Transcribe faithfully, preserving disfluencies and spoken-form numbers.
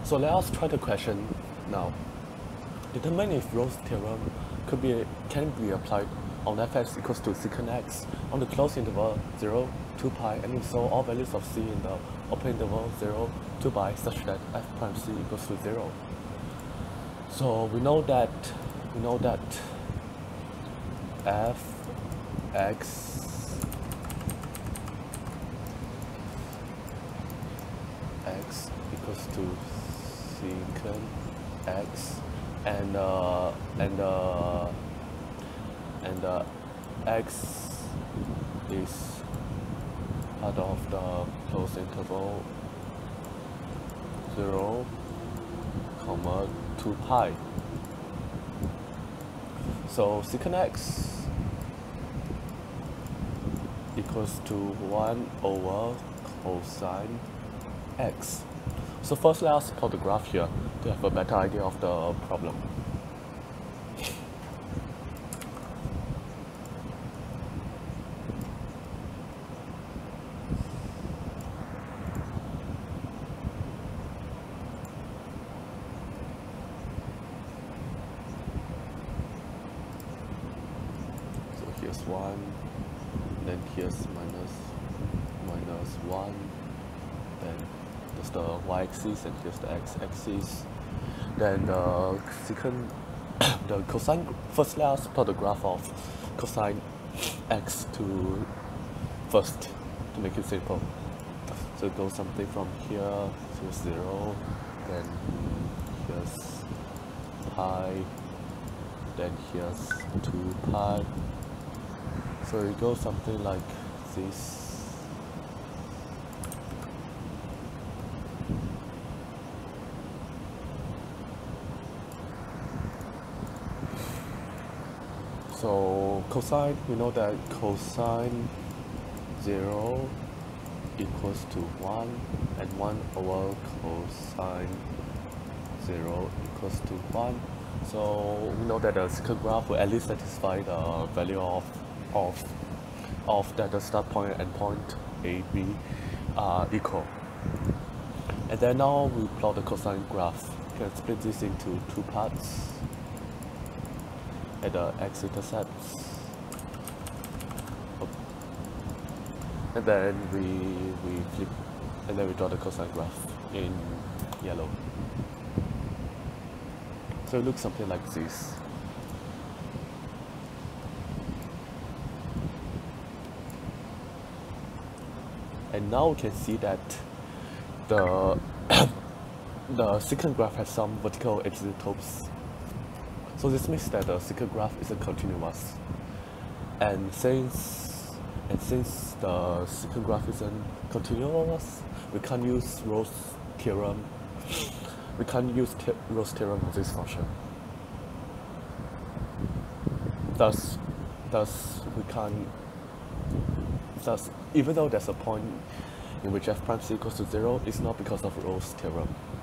So let us try the question now. Determine if Rolle's theorem could be can be applied on fx equals to secant x on the closed interval zero, two pi, and if so, all values of c in the open interval zero, two pi such that f prime c equals to zero. So we know that we know that f x x equals to secant x and uh, and uh, and uh, x is part of the closed interval zero, comma two pi. So secant x equals to one over cosine x. So first let us plot the graph here to have a better idea of the problem. So here's one, then here's minus minus one, then there's the y-axis and here's the x-axis. Then the secant, the cosine, first let us plot the graph of cosine x to first to make it simple. So it goes something from here to zero, then here's pi, then here's two pi. So it goes something like this. So cosine, we know that cosine zero equals to one, and one over cosine zero equals to one. So we know that the secant graph will at least satisfy the value of of of that the start point and end point A, B are equal. And then now we plot the cosine graph. We can split this into two parts at the x-intercepts, and then we we flip, and then we draw the cosine graph in yellow. So it looks something like this. And now we can see that the the secant graph has some vertical asymptotes. So this means that the secant graph isn't continuous. And since and since the secant graph isn't continuous, we can't use Rolle's theorem. We can't use the Rolle's theorem on this function. Thus, thus we can't. Thus, even though there's a point in which f prime c equals to zero, it's not because of Rolle's theorem.